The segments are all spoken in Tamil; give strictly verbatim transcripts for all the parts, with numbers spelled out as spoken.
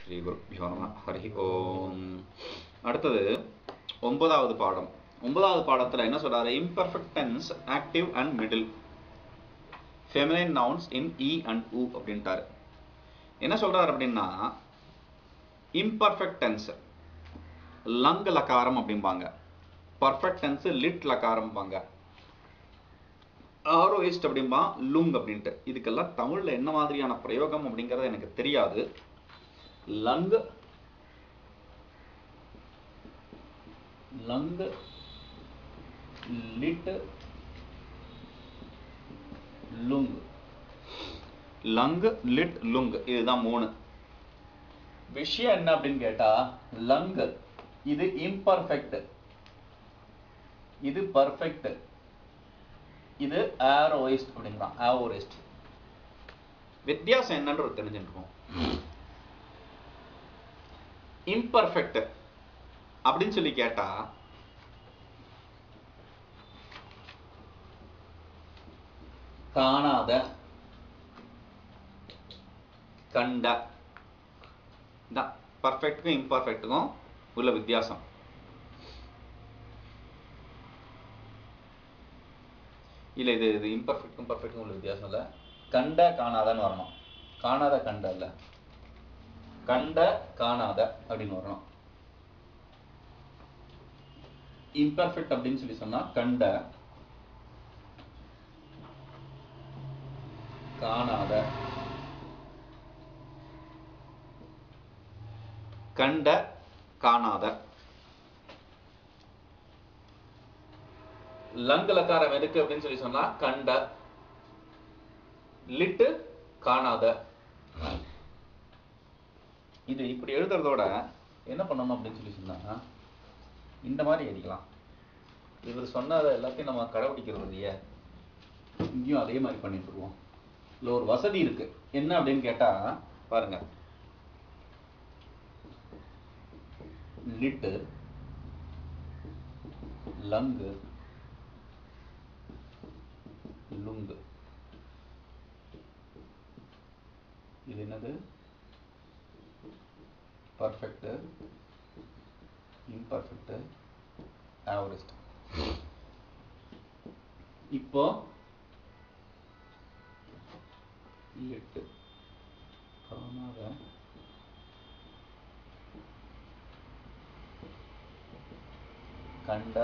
ஸ்ரீ குருப்யோ நம ஹரி ஓம். அடுத்தது ஒன்பதாவது பாடம். ஒன்பதாவது பாடத்துல என்ன சொல்றாரு? Imperfect tense, active and middle, feminine nouns in இ அண்ட் உ அப்படின்ட்டாரு. என்ன சொல்றாரு அப்படின்னா, இம்பர்ஃபெக்ட் டென்ஸ் லங் லகாரம் அப்படிம்பாங்க, பர்ஃபெக்ட் டென்ஸ் லிட் லகாரம்பாங்க, ஆரோயிஸ்ட் அப்படிம்பா லுங் அப்படின்ட்டு. இதுக்கெல்லாம் தமிழ்ல என்ன மாதிரியான பிரயோகம் அப்படிங்கிறது எனக்கு தெரியாது. லங் லங் லிட் லுங், லங் லிட் லுங், இதுதான் மூணு விஷயம். என்ன அப்படின்னு கேட்டா, லங் இது இம்பர்ஃபெக்ட், இது பர்ஃபெக்ட், இது ஆரோயிஸ்ட் அப்படிங்கிறான். ஆரோயிஸ்ட் வித்தியாசம் என்னன்றது தெரிஞ்சுருக்கோம். இம்பர்ஃபெக்ட் அப்படின்னு சொல்லி கேட்டா, காணாத, கண்ட. பர்ஃபெக்ட்டுக்கும் இம்பர்ஃபெக்ட்டுக்கும் உள்ள வித்தியாசம். இல்ல இது இது இம்பர்ஃபெக்ட்டும் பர்ஃபெக்ட்டும் உள்ள வித்தியாசம் இல்ல. கண்ட காணாதன்னு வரணும். காணாத கண்ட இல்ல, கண்ட காணாத அப்படின்னு வரணும். இம்பர்ஃபெக்ட் அப்படின்னு சொல்லி சொன்னா கண்ட காணாத, கண்ட காணாத. லங் லகாரம் எதுக்கு அப்படின்னு சொல்லி சொன்னா கண்ட, லிட்டு காணாத. இது இப்படி எழுதுறதோட என்ன பண்ணணும் அப்படின்னு சொல்லி சொன்னா, இந்த மாதிரி எழுதிக்கலாம். இவர் சொன்னதை எல்லாத்தையும் நம்ம கடைபிடிக்கிறது இல்லையே, இங்கேயும் அதே மாதிரி பண்ணிட்டு இருக்கோம். இதுல ஒரு வசதி இருக்கு. என்ன அப்படின்னு கேட்டா பாருங்க, லிட்டு லங்கு லுங்கு, இது என்னது? Perfect, imperfect, average. இப்போ லிட் காணாத, கண்ட,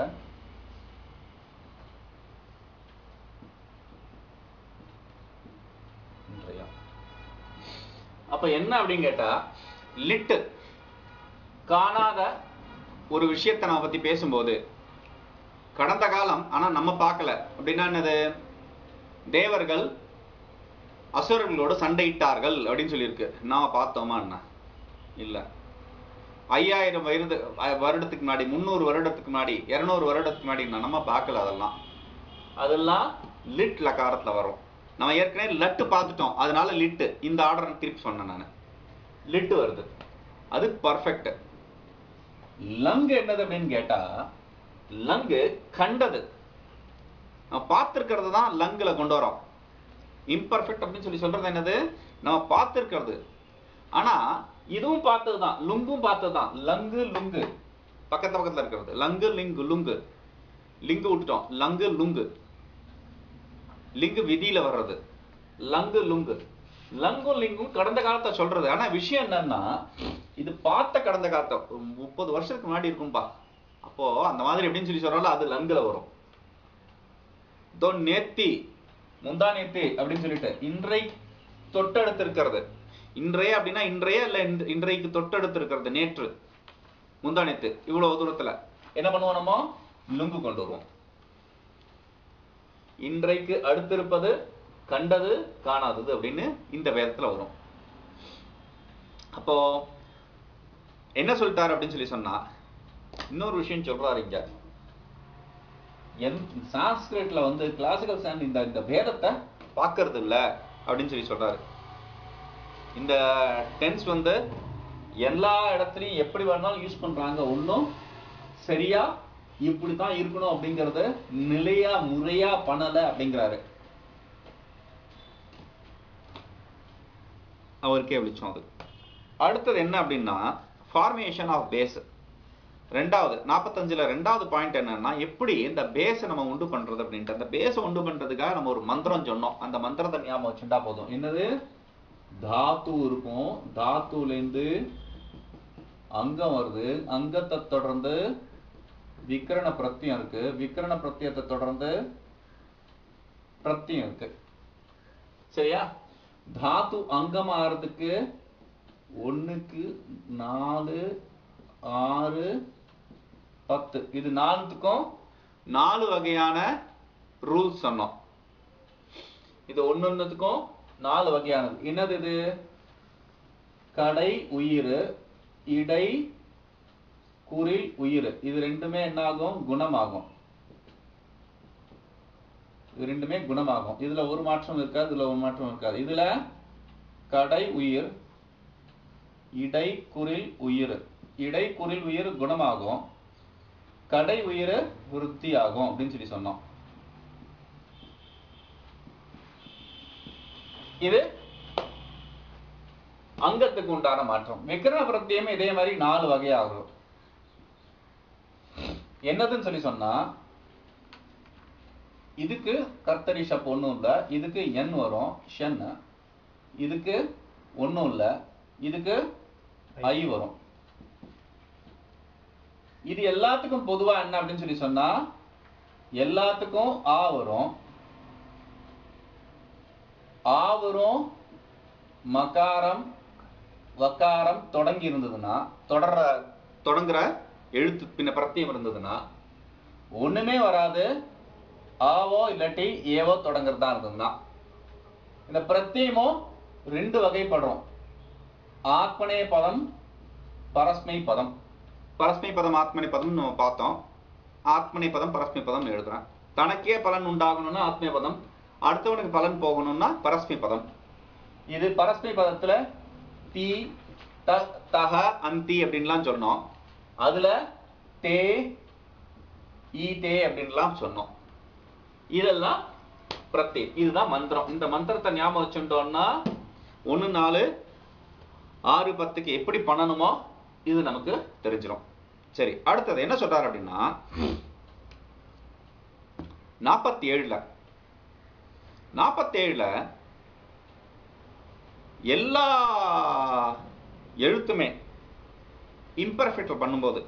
அப்ப என்ன அப்படின்னு கேட்டா, லிட் காணாத ஒரு விஷயத்தை நம்ம பத்தி பேசும்போது, கடந்த காலம் ஆனா நம்ம பார்க்கல அப்படின்னா என்னது? தேவர்கள் அசுரர்களோடு சண்டையிட்டார்கள் அப்படின்னு சொல்லியிருக்கு. நாம பார்த்தோமா என்ன? இல்ல. ஐயாயிரம் வருட வருடத்துக்கு முன்னாடி, முன்னூறு வருடத்துக்கு முன்னாடி, இருநூறு வருடத்துக்கு முன்னாடி நம்ம பார்க்கல. அதெல்லாம் அதெல்லாம் லிட் லகாரத்துல வரும். நம்ம ஏற்கனவே லட்டு பார்த்துட்டோம், அதனால லிட்டு இந்த ஆர்டர் திருப்பி சொன்னேன் நான். லிட்டு வருது, அது பர்ஃபெக்ட். லங் என்னது அப்படின்னு கேட்டா, லங்கு கண்டது, நம்ம பார்த்திருக்கிறது தான் லங்குல கொண்டு வரோம். இம்பர்ஃபெக்ட் அப்படின்னு சொல்லி சொல்றது என்னது? நம்ம பார்த்திருக்கிறது. ஆனா இதுவும் பார்த்ததுதான், லுங்கும் பார்த்ததுதான். லங்கு லுங்கு பக்கத்து பக்கத்துல இருக்கிறது. லங்கு லிங்கு லுங்கு, லிங்கு விட்டுட்டோம், லங்கு லுங்கு. லிங்கு விதியில வர்றது, லங்கு லுங்கு. லங்கும் லிங்கும் கடந்த காலத்தை சொல்றது. ஆனா விஷயம் என்னன்னா, இது பார்த்த கடந்த காலத்தை முப்பது வருஷத்துக்கு முன்னாடி இருக்கும்பா. அப்போ அந்த மாதிரி எப்படின்னு சொல்லி சொல்றாலும் அது லங்குல வரும். தோ நேத்தி, முந்தா நேத்தி அப்படின்னு சொல்லிட்டு இன்றை தொட்டெடுத்து இருக்கிறது. இன்றைய அப்படின்னா இன்றைய இல்ல, இன்றைக்கு தொட்டெடுத்து இருக்கிறது. நேற்று, முந்தா நேத்து, இவ்வளவு தூரத்துல என்ன பண்ணுவோம்? நம்ம லுங்கு கொண்டு வருவோம். இன்றைக்கு அடுத்திருப்பது கண்டது காணாதது அப்படின்னு இந்த வேதத்துல வரும். அப்போ என்ன சொல்லிட்டாரு அப்படின்னு சொல்லி சொன்னா, இன்னொரு விஷயம் சொல்றாரு இங்க. சான்ஸ்கிரிட்ல வந்து கிளாசிக்கல் சான் இந்த இந்த வேதத்தை பார்க்கறது இல்ல அப்படின்னு சொல்லி சொல்றாரு. இந்த டென்ஸ் வந்து எல்லா இடத்துலயும் எப்படி வேணாலும் யூஸ் பண்றாங்க. ஒன்னும் சரியா இப்படித்தான் இருக்கணும் அப்படிங்கறது நிலையா முறையா பண்ணல அப்படிங்கிறாரு. அவருக்கே விழிச்சோம் அது. அடுத்தது என்ன அப்படின்னா ஃபார்மேஷன் ஆஃப் பேஸ். ரெண்டாவது நாற்பத்தஞ்சுல ரெண்டாவது பாயிண்ட் என்னன்னா எப்படி இந்த பேஸை நம்ம உண்டு பண்றது அப்படின்ட்டு. அந்த பேஸை உண்டு பண்றதுக்காக நம்ம ஒரு மந்திரம் சொன்னோம். அந்த மந்திரத்தை ஞாபகம் வச்சுட்டா போதும். என்னது? தாத்து இருக்கும், தாத்துல இருந்து அங்கம் வருது, அங்கத்தை தொடர்ந்து விக்கிரண பிரத்தியம் இருக்கு, விக்கிரண பிரத்தியத்தை தொடர்ந்து பிரத்தியம் இருக்கு. சரியா? தாத்து அங்கம் ஆறதுக்கு ஒண்ணுக்கு நாலு ஆறு பத்து, இது நாலுத்துக்கும் நாலு வகையான ரூல்ஸ் சொன்னோம். இது ஒன்னொன்னுக்கும் நாலு வகையானது. என்னது இது? கடை உயிர், இடை குறில் உயிர், இது ரெண்டுமே என்ன ஆகும்? குணமாகும். இது ரெண்டுமே குணமாகும். இதுல ஒரு மாற்றம் இருக்காது, இதுல ஒரு மாற்றம் இருக்காது. இதுல கடை உயிர், இடை குறில் உயிர், இடை குறில் உயிர் குணமாகும், கடை உயிர் விருத்தி ஆகும் அப்படின்னு சொல்லி சொன்னோம். இது அங்கத்துக்கு உண்டான மாற்றம். விக்கிரண பிரத்தியமே இதே மாதிரி நாலு வகையாகும். என்னதுன்னு சொல்லி சொன்னா, இதுக்கு கர்த்தரி ஷப் ஒண்ணும் இல்ல, இதுக்கு என் வரும் ஷன், இதுக்கு ஒண்ணும் இல்ல, இதுக்கு ஐ வரும். இது எல்லாத்துக்கும் பொதுவா என்ன அப்படின்னு சொல்லி சொன்னா, எல்லாத்துக்கும் ஆ வரும். ஆ வரும், மகாரம் வக்காரம் தொடங்கி இருந்ததுன்னா, தொடர தொடங்குற எழுத்து பின்ன பிரத்தியம் இருந்ததுன்னா ஒண்ணுமே வராது. ஆவோ இல்லாட்டி ஏவோ தொடங்குறதா இருந்ததுன்னா. இந்த பிரத்தியமும் ரெண்டு வகைப்படுறோம். ஆத்மனே பதம், பரஸ்மை பதம். பரஸ்மை பதம் ஆத்மனை பதம் நம்ம பார்த்தோம். ஆத்மனை பதம் பரஸ்மை பதம் எழுதுறேன். தனக்கே பலன் உண்டாகணும்னா ஆத்மீய பதம், அடுத்தவனுக்கு பலன் போகணும்னா பரஸ்மை பதம். இது பரஸ்மை பதத்துல தி த தக அந்தி அப்படின்லாம் சொன்னோம். அதுல தே ஈ தே அப்படின்லாம் சொன்னோம். இதெல்லாம் பிரத்தி. இதுதான் மந்திரம். இந்த மந்திரத்தை ஞாபகம் வச்சுட்டோம்னா ஒன்னு நாலு ஆறு பத்துக்கு எப்படி பண்ணணுமோ இது நமக்கு தெரிஞ்சிடும். சரி, அடுத்தது என்ன சொல்றாரு அப்படின்னா, நாற்பத்தி ஏழுல நாற்பத்தி ஏழுல எல்லா எழுத்துமே இம்பர்ஃபெக்ட்ல பண்ணும்போது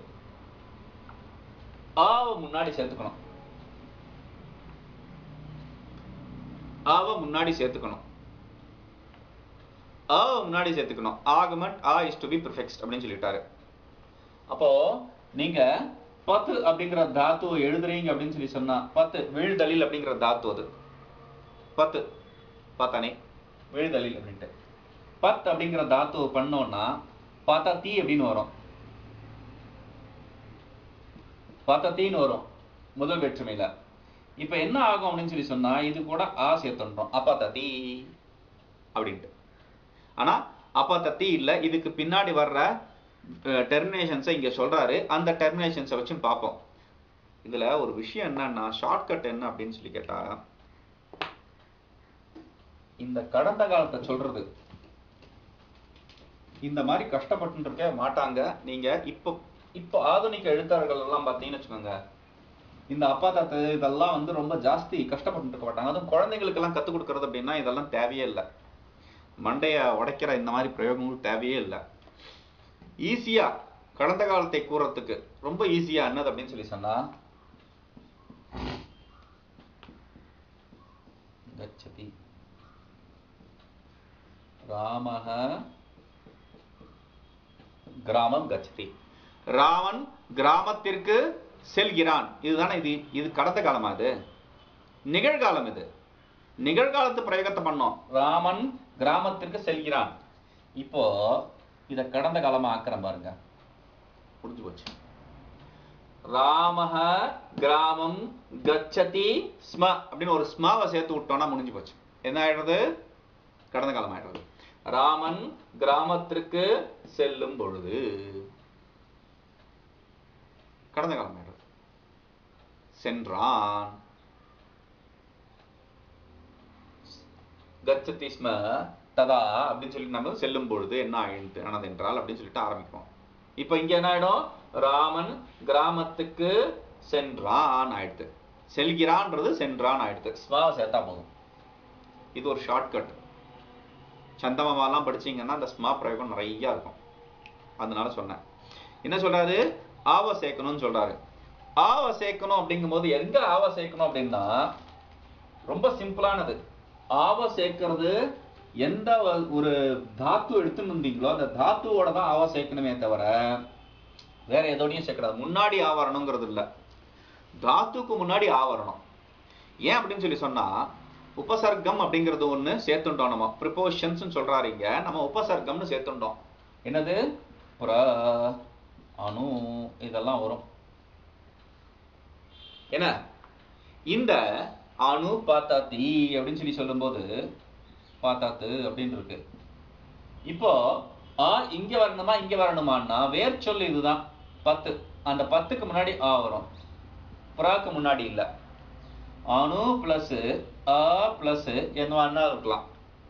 ஆவ முன்னாடி சேர்த்துக்கணும். ஆவ முன்னாடி சேர்த்துக்கணும். ஆவ முன்னாடி சேர்த்துக்கணும். ஆகுமெண்ட் ஆ இஸ் டு பி ப்ரிஃபிக்ஸ்ட் அப்படின்னு சொல்லிட்டாரு. அப்போ நீங்க பத்து அப்படிங்கிற தாத்துவை எழுதுறீங்க அப்படின்னு சொல்லி சொன்னா, பத்து விழுதலில் அப்படிங்கிற தாத்து, அது பத்து பார்த்தானே விழுதலில் அப்படின்ட்டு. பத் அப்படிங்கிற தாத்துவை பண்ணோம்னா பதத்தி அப்படின்னு வரும். பதத்தின்னு வரும் முதல் வேற்றுமையில. இப்ப என்ன ஆகும் அப்படின்னு சொல்லி சொன்னா, இது கூட ஆ சேர்த்துன்றோம், அப்பதத்தி அப்படின்ட்டு. ஆனா அப்பதத்தி இல்ல, இதுக்கு பின்னாடி வர்ற டெர்மினேஷன்ஸை இங்க சொல்றாரு. அந்த டெர்மினேஷன்ஸை வச்சு பார்ப்போம். இதுல ஒரு விஷயம் என்னன்னா, ஷார்ட்கட் என்ன அப்படின்னு சொல்லி கேட்டா, இந்த கடந்த காலத்தை சொல்றது இந்த மாதிரி கஷ்டப்பட்டு இருக்க மாட்டாங்க. நீங்க இப்போ இப்போ ஆதுனிக எழுத்தாளர்கள் எல்லாம் பார்த்தீங்கன்னு வச்சுக்கோங்க, இந்த அப்பா தாத்து இதெல்லாம் வந்து ரொம்ப ஜாஸ்தி கஷ்டப்பட்டு இருக்க மாட்டாங்க. அதுவும் குழந்தைங்களுக்கு எல்லாம் கத்துக் கொடுக்கறது அப்படின்னா இதெல்லாம் தேவையே இல்லை. மண்டைய உடைக்கிற இந்த மாதிரி பிரயோகங்கள் தேவையே இல்லை. ஈஸியா கடந்த காலத்தை கூறத்துக்கு ரொம்ப ஈஸியா என்னது அப்படின்னு சொல்லி சொன்னா, கச்சதி ராமஹ கிராமம் கச்சதி. ராமன் கிராமத்திற்கு செல்கிறான். இதுதானே இது. இது கடந்த காலமா? இது நிகழ்காலம். இது நிகழ்காலத்து பிரயோகத்தை பண்ணோம். ராமன் கிராமத்திற்கு செல்கிறான். இப்போ இத கடந்த காலமா ஆக்குறேன் பாருங்க, புரிஞ்சு போச்சு. ராமஹ கிராமம் கச்சதி ஸ்ம அப்படின்னு ஒரு ஸ்மாவை சேர்த்து விட்டோம்னா முடிஞ்சு போச்சு. என்ன ஆயிடுறது? கடந்த காலம் ஆயிடுறது. ராமன் கிராமத்திற்கு செல்லும் பொழுது கடந்த காலம் ஆயிடுறது. சென்றான். கச்சதி ஸ்ம ததா அப்படின்னு சொல்லிட்டு நம்ம செல்லும் பொழுது என்ன ஆயிடுது ஆனதென்றால் அப்படின்னு சொல்லிட்டு ஆரம்பிப்போம். இப்ப இங்க என்ன ஆயிடும்? ராமன் கிராமத்துக்கு சென்றான் ஆயிடுது. செல்கிறான்றது சென்றான் ஆயிடுது. ஸ்வா சேர்த்தா போதும். இது ஒரு ஷார்ட்கட். சந்தமாலாம் படிச்சீங்கன்னா அந்த ஸ்மா பிரயோகம் நிறைய இருக்கும். அதனால சொன்னேன். என்ன சொல்றாரு? ஆவ சேர்க்கணும்னு சொல்றாரு. ஆவ சேர்க்கணும் அப்படிங்கும் போது எங்க ஆவ சேர்க்கணும் அப்படின்னா ரொம்ப சிம்பிளானது. ஆவ சேர்க்கிறது எந்த ஒரு தாத்து எடுத்துன்னு வந்தீங்களோ அந்த தாத்துவோட தான் ஆவ சேர்க்கணுமே தவிர வேற எதோடையும் சேர்க்கக்கூடாது. முன்னாடி ஆவரணுங்கிறது இல்லை, தாத்துக்கு முன்னாடி ஆவரணும். ஏன் அப்படின்னு சொல்லி சொன்னா உபசர்க்கம் அப்படிங்கிறது ஒண்ணு சேர்த்துட்டோம். நம்ம ப்ரிப்போஷன்ஸ் சொல்றாரு இங்க, நம்ம உபசர்க்கம்னு சேர்த்துட்டோம். என்னது? புற அணு இதெல்லாம் வரும். என்ன இந்த அணு பாத்தாத்தி அப்படின்னு சொல்லி சொல்லும் போது பாத்தாத்து அப்படின்னு இருக்கு. இப்போ ஆ இங்க வரணுமா இங்க வரணுமான்னா வேர் சொல்லு இதுதான் பத்து. அந்த பத்துக்கு முன்னாடி ஆ வரும், புறாக்கு முன்னாடி இல்ல. அணு பிளஸ் ஆ பிளஸ் என்ன இருக்கலாம்.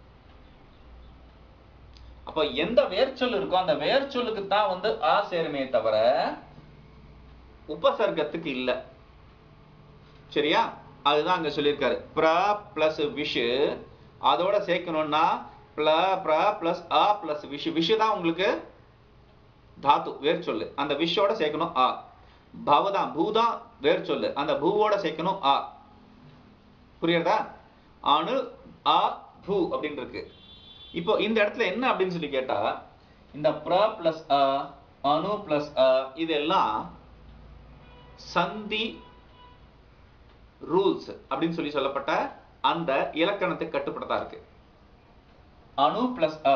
அப்ப எந்த வேர்ச்சொல் இருக்கோ அந்த வேர்ச்சொல்லுக்கு தான் வந்து ஆ சேருமே தவிர உபசர்க்கத்துக்கு இல்ல. சரியா? அதுதான் அங்க சொல்லியிருக்காரு. பிர பிளஸ் விஷு அதோட சேர்க்கணும்னா பிள பிர பிளஸ் ஆ பிளஸ் விஷு. விஷு தான் உங்களுக்கு தாத்து வேர் சொல்லு, அந்த விஷோட சேர்க்கணும் ஆ. பவதான் பூதான் வேர் சொல்லு, அந்த பூவோட சேர்க்கணும் ஆ. புரியுறதா? அணு ஆ பூ அப்படின்னு இருக்கு. இப்போ இந்த இடத்துல என்ன அப்படின்னு சொல்லி கேட்டா இந்த பிர பிளஸ் அ அணு பிளஸ் அ இதெல்லாம் சந்தி ரூல்ஸ் அப்படின்னு சொல்லி சொல்லப்பட்ட அந்த இலக்கணத்தை கட்டுப்படுத்தா இருக்கு. அணு பிளஸ் அ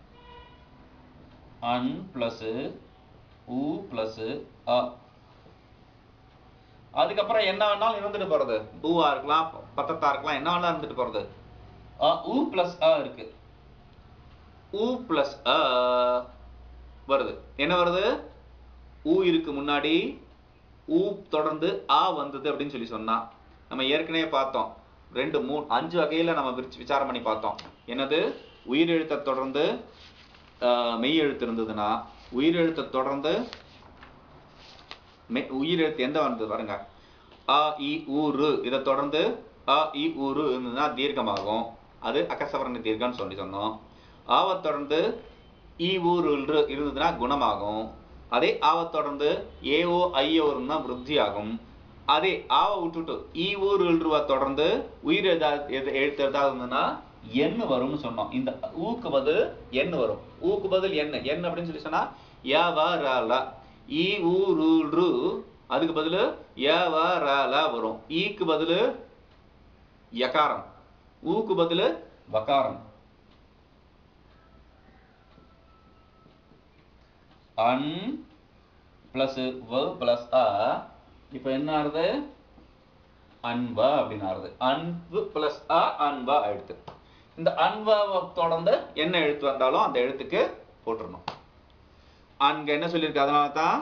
அன் பிளஸ் உ பிளஸ் அ. அதுக்கப்புறம் என்ன வேணாலும் இருந்துட்டு போறது, பூவா இருக்கலாம் பத்தத்தா இருக்கலாம், என்ன வேணாலும் இருந்துட்டு போறது. உ பிளஸ் அ இருக்கு. உ பிளஸ் அ வருது. என்ன வருது? உ இருக்கு முன்னாடி, உ தொடர்ந்து ஆ வந்தது அப்படின்னு சொல்லி சொன்னா நம்ம ஏற்கனவே பார்த்தோம். ரெண்டு மூணு அஞ்சு வகையில நம்ம விசாரம் பண்ணி பார்த்தோம். என்னது? உயிரெழுத்தை தொடர்ந்து மெய் எழுத்து இருந்ததுன்னா, உயிரெழுத்தை தொடர்ந்து உயிரெழுத்து எந்த வந்தது பாருங்க, அ இ உ ரு. இதை தொடர்ந்து அ இ உ ரு இருந்ததுன்னா தீர்க்கமாகும், அது அகசவரண தீர்க்கம்னு சொல்லி சொன்னோம். ஆவ தொடர்ந்து இ ஊ ரு இருந்ததுன்னா குணமாகும். அதே ஆவ தொடர்ந்து ஏ ஓ ஐ ஓ இருந்தா விருத்தி ஆகும். அதே ஆவ விட்டுட்டு ஈ ஊர் எழுவா தொடர்ந்து உயிர் எழுத்து எதாவது இருந்ததுன்னா எண்ணு வரும்னு சொன்னோம். இந்த ஊக்கு பதில் எண்ணு வரும். ஊக்கு பதில் எண்ணு எண்ணு அப்படின்னு சொல்லி சொன்னா ய வ ர ல. ஈ ஊ ரு ரு அதுக்கு பதில் ய வ ர ல வரும். ஈக்கு பதில் யகாரம், ஊக்கு பதில் வகாரம். அன் பிளஸ் வ பிளஸ் அ இப்ப என்ன ஆறுது? அன்ப அப்படின்னு ஆறுது. அன்பு பிளஸ் அ அன்ப எழுத்து. இந்த அன்ப தொடர்ந்து என்ன எழுத்து வந்தாலும் அந்த எழுத்துக்கு போட்டுறணும். அங்க என்ன சொல்லியிருக்கு? அதனால தான்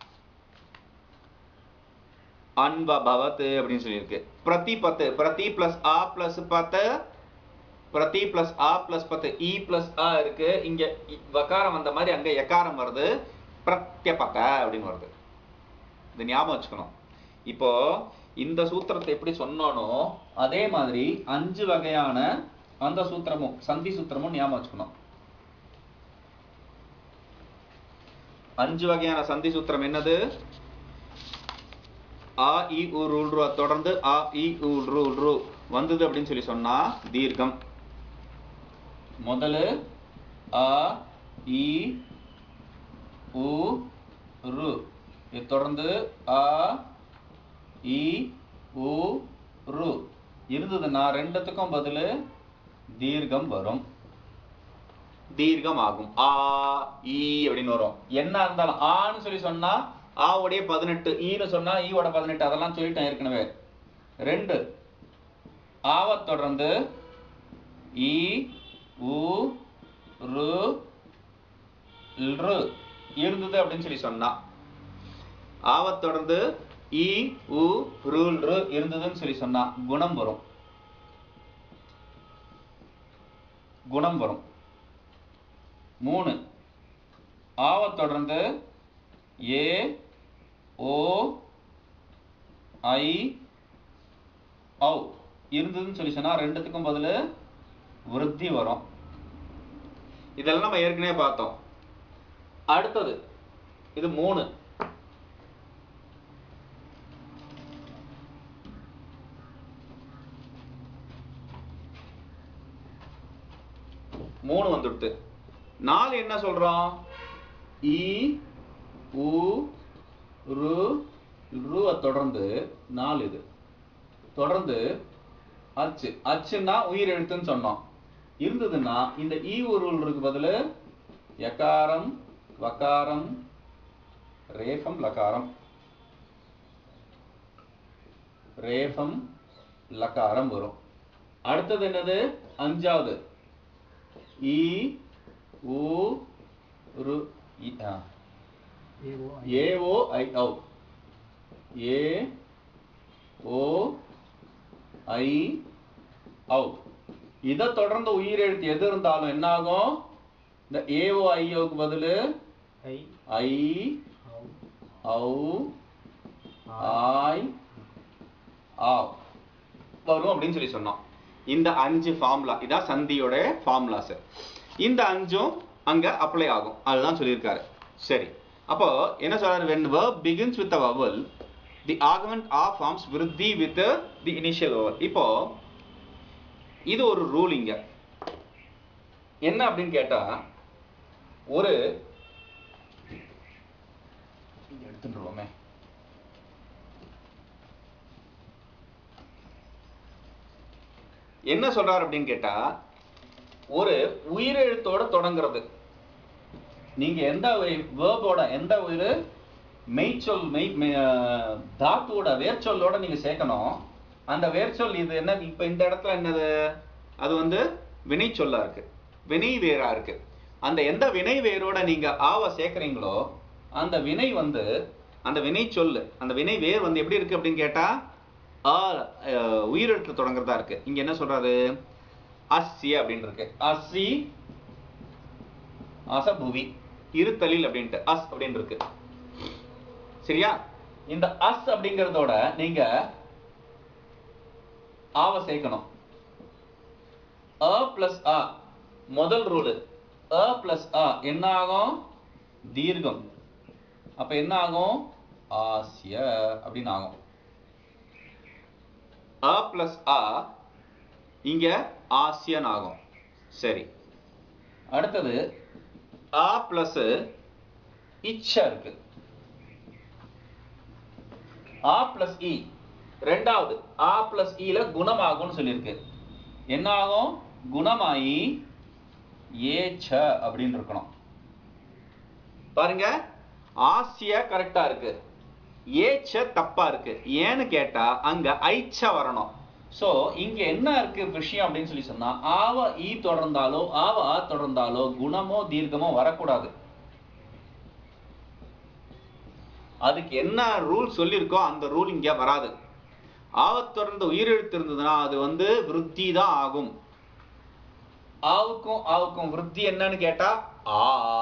அன்ப பவத்து அப்படின்னு சொல்லியிருக்கு. பிரதி பத்து, பிரதி பிளஸ் ஆ பிளஸ் பத்து, பிரதி பிளஸ் ஆ பிளஸ் பத்து, இ பிளஸ் ஆ இருக்கு. இங்க வகாரம் வந்த மாதிரி அங்க எக்காரம் வருது, பிரத்யபத அப்படின்னு வருது. இது ஞாபகம் வச்சுக்கணும். இப்போ இந்த சூத்திரத்தை எப்படி சொன்னானோ அதே மாதிரி அஞ்சு வகையான அந்த சூத்திரமும் சந்தி சூத்திரமும் ஞாபகம் வச்சுக்கணும். அஞ்சு வகையான சந்தி சூத்திரம் என்னது? ஆ இ உ ரு ரு தொடர்ந்து ஆ இ உ ரு ரு வந்தது அப்படின்னு சொல்லி சொன்னா தீர்க்கம். முதல்ல ஆ இ உ ரு, இது தொடர்ந்து ஆ இ உ ரு இருந்ததுன்னா ரெண்டுத்துக்கும் பதில் தீர்க்கம் வரும், தீர்க்கம் ஆகும். ஆ இ அப்படின்னு வரும். என்ன இருந்தாலும் ஆன்னு சொல்லி சொன்னா ஆ உடைய பதினெட்டு, ஈன்னு சொன்னா ஈ ஓட பதினெட்டு, அதெல்லாம் சொல்லிட்டேன் ஏற்கனவே. ரெண்டு ஆவ தொடர்ந்து இ உ ரு ரு இருந்தது அப்படின்னு சொல்லி சொன்னா, ஆவ தொடர்ந்து இ உ ரு ரு இருந்ததுன்னு சொல்லி சொன்னா குணம் வரும், குணம் வரும். மூணு ஆவை தொடர்ந்து ஏ ஓ ஐ ஔ இருந்ததுன்னு சொல்லி சொன்னா ரெண்டுத்துக்கும் பதில் விருத்தி வரும். இதெல்லாம் நம்ம ஏற்கனவே பார்த்தோம். அடுத்தது இது மூணு. மூணு வந்துடுது. நாலு என்ன சொல்றோம்? இ உ ரு ருவை தொடர்ந்து நாலு. இது தொடர்ந்து அச்சு. அச்சுன்னா உயிர் எழுத்துன்னு சொன்னோம். இருந்ததுன்னா இந்த ஈ உருளுக்கு பதில் யகாரம் வகாரம் ரேஃபம் லகாரம் ரேஃபம் லகாரம் வரும். அடுத்தது என்னது? அஞ்சாவது இ உ ரு ஏ ஓ ஐ ஔ ஏ ஓ ஐ ஔ. இதை தொடர்ந்து உயிர் எழுத்து எது இருந்தாலும் என்ன ஆகும்? இந்த ஏஓ ஐஓக்கு பதில் ஐ ஔ ஆய் ஆவ் வரும் அப்படின்னு சொல்லி சொன்னோம். இந்த அஞ்சு ஃபார்முலா இதான் சந்தியோட ஃபார்முலாஸ். இந்த அஞ்சும் அங்க அப்ளை ஆகும். அதுதான் சொல்லியிருக்காரு. சரி, அப்போ என்ன சொல்றாரு? when verb begins with a vowel the augment of forms விருத்தி with the initial vowel. இப்போ இது ஒரு ரூலிங்க. என்ன அப்படின்னு கேட்டா, ஒரு எடுத்துருவோமே என்ன சொல்றாரு அப்படின்னு கேட்டா, ஒரு உயிரெழுத்தோட தொடங்குறது. நீங்க எந்த வேர்போட எந்த உயிர் மெய்ச்சொல் மெய் தாத்துவோட வேர்ச்சொல்லோட நீங்க சேர்க்கணும். அந்த வேர்ச்சொல் இது என்ன? இப்ப இந்த இடத்துல என்னது? அது வந்து வினை சொல்லா இருக்கு, வினை வேரா இருக்கு. அந்த எந்த வினை வேரோட நீங்க ஆவ சேர்க்கிறீங்களோ அந்த வினை வந்து அந்த வினை சொல்லு அந்த வினை வேர் வந்து எப்படி இருக்கு அப்படின்னு கேட்டா ஆ உயிரெழுத்து தொடங்குறதா இருக்கு. இங்க என்ன சொல்றாரு? அஸ்ஸி அப்படின்னு இருக்கு. அஸ்ஸி அசபுவி இருத்தலில் அப்படின்ட்டு அஸ் அப்படின்னு இருக்கு. சரியா? இந்த அஸ் அப்படிங்கறதோட நீங்க ஆவ சேர்க்கணும். அ பிளஸ் அ முதல் ரூல். அ பிளஸ் அ என்ன ஆகும்? தீர்க்கம். அப்ப என்ன ஆகும்? ஆசிய அப்படின்னு ஆகும். அ பிளஸ் அ இங்க ஆசியன் ஆகும். சரி, அடுத்தது ஆ பிளஸ் இச்சா இருக்கு. ஆ பிளஸ் இ ரெண்டாவது ஆ பிளஸ் இல குணமாகும்னு சொல்லியிருக்கு. என்ன ஆகும்? குணமாயி ஏச்ச அப்படின்னு இருக்கணும். பாருங்க, ஆசிய கரெக்டா இருக்கு, ஏச்ச தப்பா இருக்கு. ஏன்னு கேட்டா அங்க ஐச்ச வரணும். சோ இங்க என்ன இருக்கு விஷயம் அப்படின்னு சொல்லி சொன்னா, ஆவ ஈ தொடர்ந்தாலோ ஆவ ஆ தொடர்ந்தாலோ குணமோ தீர்க்கமோ வரக்கூடாது. அதுக்கு என்ன ரூல் சொல்லியிருக்கோ அந்த ரூல் இங்க வராது. ஆவ தொடர்ந்து உயிரெழுத்து இருந்ததுன்னா அது வந்து விருத்தி தான் ஆகும். ஆவுக்கும் ஆவுக்கும் விருத்தி என்னன்னு கேட்டா ஆ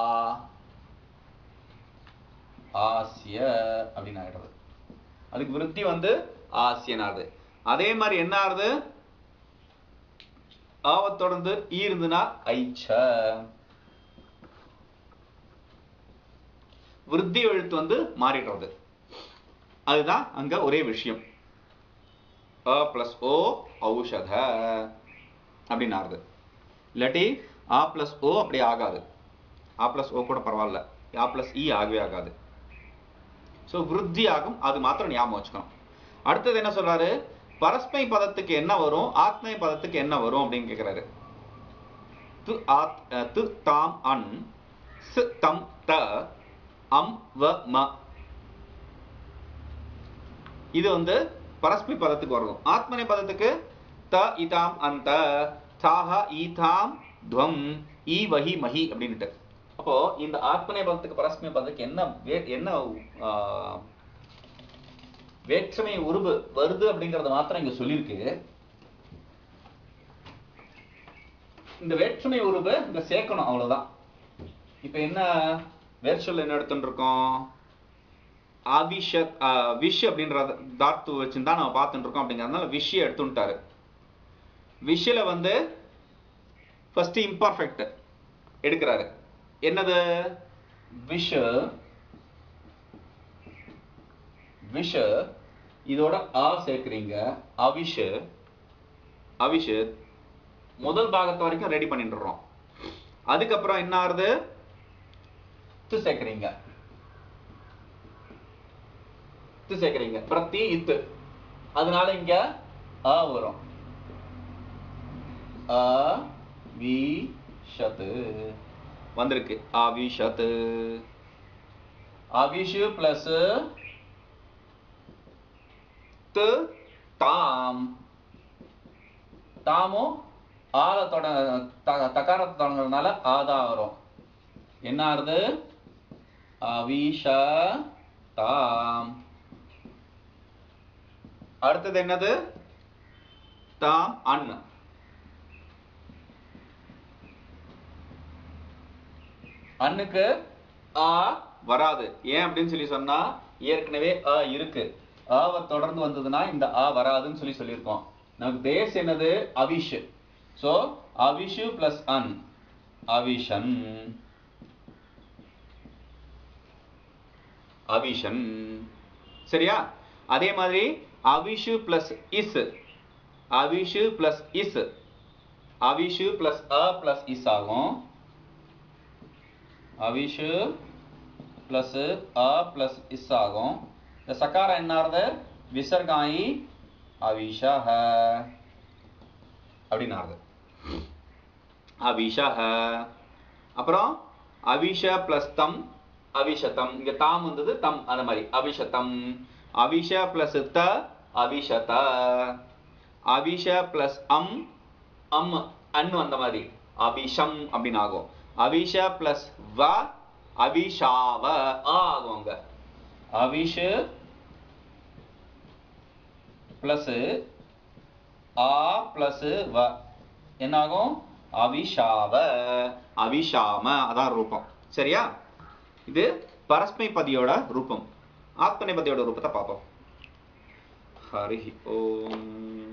ஆசிய அப்படின்னு ஆயிடுறது. அதுக்கு விருத்தி வந்து ஆசியன் ஆகுது. அதே மாதிரி என்ன ஆகுது? ஆவ தொடர்ந்து ஈ இருந்துன்னா ஐச்ச. விருத்தி எழுத்து வந்து மாறிடுறது. அதுதான் அங்க ஒரே விஷயம். அ பிளஸ் ஓ ஔஷத அப்படின்னு ஆகுது. இல்லாட்டி ஆ பிளஸ் ஓ அப்படி ஆகாது. ஆ பிளஸ் ஓ கூட பரவாயில்ல, ஆ பிளஸ் இ ஆகவே ஆகாது. ஸோ விருத்தி ஆகும். அது மாத்திரம் ஞாபகம் வச்சுக்கணும். அடுத்தது என்ன சொல்றாரு? பரஸ்மை பதத்துக்கு என்ன வரும், ஆத்மை பதத்துக்கு என்ன வரும் அப்படின்னு கேட்கிறாரு. து ஆத் து தாம் அன் ஸ் தம் த அம் வ ம இது வந்து பரஸ்மை பதத்துக்கு வரும். ஆத்மனை பதத்துக்கு த இதாம் அந்த தாஹ ஈதாம் துவம் ஈ வஹி மஹி அப்படின்ட்டு. அப்போ இந்த ஆத்மனை பதத்துக்கு பரஸ்மை பதத்துக்கு என்ன என்ன வேற்றுமை உருவு வருது அப்படிங்கறத மாத்திரம் இங்க சொல்லியிருக்கு. இந்த வேற்றுமை உருவு இங்க சேர்க்கணும், அவ்வளவுதான். இப்ப என்ன வேர்ச்சொல் என்ன எடுத்துட்டு இருக்கோம்? அவிஷத் விஷ் அப்படின்ற தாத்து வச்சுதான் நம்ம பார்த்துட்டு இருக்கோம். அப்படிங்கிறதுனால விஷய எடுத்துட்டாரு. விஷில வந்து ஃபர்ஸ்ட் இம்பர்ஃபெக்ட் எடுக்கிறாரு. என்னது? விஷ விஷ இதோட ஆ சேர்க்கிறீங்க. அவிஷ அவிஷ முதல் பாகத்தை வரைக்கும் ரெடி பண்ணிட்டுறோம். அதுக்கப்புறம் என்ன ஆறுது? து சேர்க்கிறீங்க து சேர்க்கிறீங்க பிரத்தி இத்து. அதனால இங்க ஆ வரும். அ வி ஷத் வந்திருக்கு. அவிஷத். அவிஷு பிளஸ் து தாம். தாமும் ஆல தொட தகாரத்தை தொடங்குறதுனால ஆதா வரும். என்ன ஆறுது? அவிஷ தாம். அடுத்தது என்னது? தாம் அன். அன்னுக்கு ஆ வராது. ஏன் அப்படின்னு சொல்லி சொன்னா ஏற்கனவே ஆ இருக்கு. ஆவை தொடர்ந்து வந்ததுன்னா இந்த ஆ வராதுன்னு சொல்லி சொல்லியிருக்கோம். நமக்கு பேஸ் என்னது? அவிஷ். சோ அவிஷு பிளஸ் அன் அவிஷன். அவிஷன். சரியா? அதே மாதிரி அவிஷு பிளஸ் இஸ். அவிஷு பிளஸ் இஸ். அவிஷு பிளஸ் அ பிளஸ் இஸ் ஆகும். அவிஷு பிளஸ் அ பிளஸ் இஸ் ஆகும். இந்த சகாரம் என்ன ஆறுது? விசர்காயி அவிஷஹ அப்படின்னு ஆறுது. அவிஷஹ. அப்புறம் அவிஷ பிளஸ் தம் அவிஷதம். இங்க தாம் வந்தது தம், அந்த மாதிரி அவிஷதம். அவிஷ பிளஸ் த அவிஷத. அவிஷ பிளஸ் அம் அம் அன்னு வந்த மாதிரி அபிஷம் அப்படின்னு ஆகும். அவிஷ பிளஸ் வ அவிஷாவ ஆகும். அங்க அவிஷ பிளஸ் ஆ பிளஸ் வ என்ன ஆகும்? அவிஷாவ அவிஷாம. அதான் ரூபம். சரியா? இது பரஸ்மைபதியோட ரூபம். ஆத்மநேபதியோட ரூபத்தை பார்ப்போம். ஹரி ஓம்.